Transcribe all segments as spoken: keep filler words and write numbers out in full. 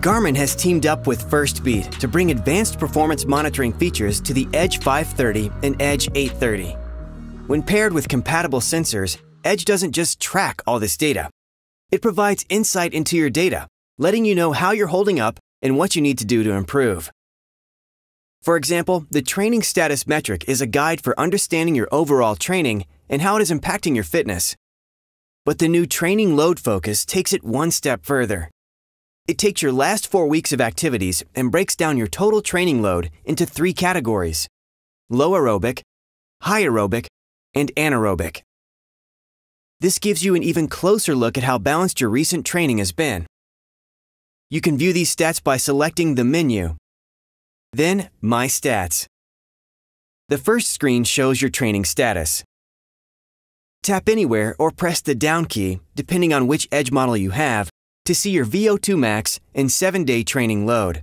Garmin has teamed up with Firstbeat to bring advanced performance monitoring features to the Edge five thirty and Edge eight thirty. When paired with compatible sensors, Edge doesn't just track all this data. It provides insight into your data, letting you know how you're holding up and what you need to do to improve. For example, the training status metric is a guide for understanding your overall training and how it is impacting your fitness. But the new training load focus takes it one step further. It takes your last four weeks of activities and breaks down your total training load into three categories: low aerobic, high aerobic, and anaerobic. This gives you an even closer look at how balanced your recent training has been. You can view these stats by selecting the menu, then My Stats. The first screen shows your training status. Tap anywhere or press the down key, depending on which Edge model you have, to see your V O two max and seven day training load.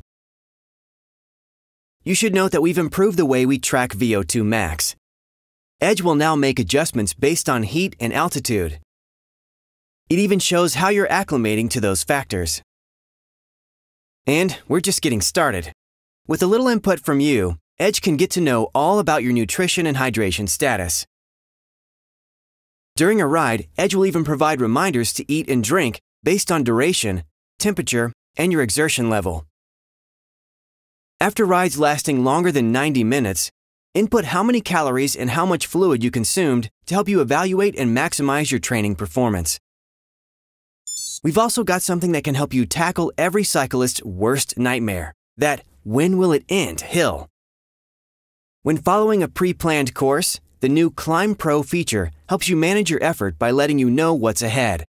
You should note that we've improved the way we track V O two max. Edge will now make adjustments based on heat and altitude. It even shows how you're acclimating to those factors. And we're just getting started. With a little input from you, Edge can get to know all about your nutrition and hydration status. During a ride, Edge will even provide reminders to eat and drink based on duration, temperature, and your exertion level. After rides lasting longer than ninety minutes, input how many calories and how much fluid you consumed to help you evaluate and maximize your training performance. We've also got something that can help you tackle every cyclist's worst nightmare, that "when will it end" hill. When following a pre-planned course, the new Climb Pro feature helps you manage your effort by letting you know what's ahead.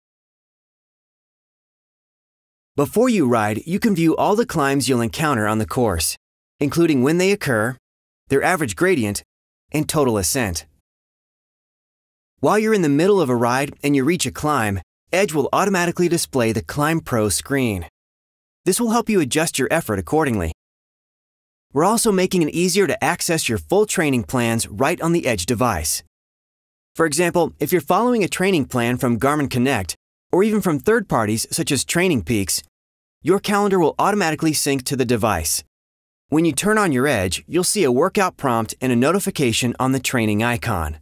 Before you ride, you can view all the climbs you'll encounter on the course, including when they occur, their average gradient, and total ascent. While you're in the middle of a ride and you reach a climb, Edge will automatically display the Climb Pro screen. This will help you adjust your effort accordingly. We're also making it easier to access your full training plans right on the Edge device. For example, if you're following a training plan from Garmin Connect, or even from third parties such as Training Peaks, your calendar will automatically sync to the device. When you turn on your Edge, you'll see a workout prompt and a notification on the training icon.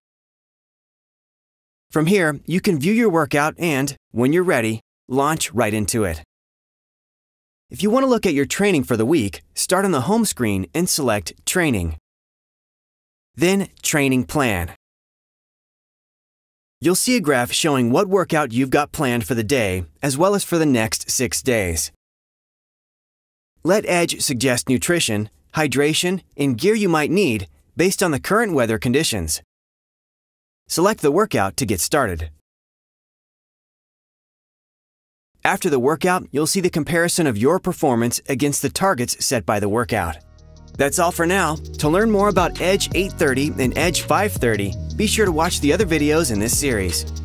From here, you can view your workout and, when you're ready, launch right into it. If you want to look at your training for the week, start on the home screen and select Training. Then Training Plan. You'll see a graph showing what workout you've got planned for the day, as well as for the next six days. Let Edge suggest nutrition, hydration, and gear you might need based on the current weather conditions. Select the workout to get started. After the workout, you'll see the comparison of your performance against the targets set by the workout. That's all for now. To learn more about Edge eight thirty and Edge five thirty, be sure to watch the other videos in this series.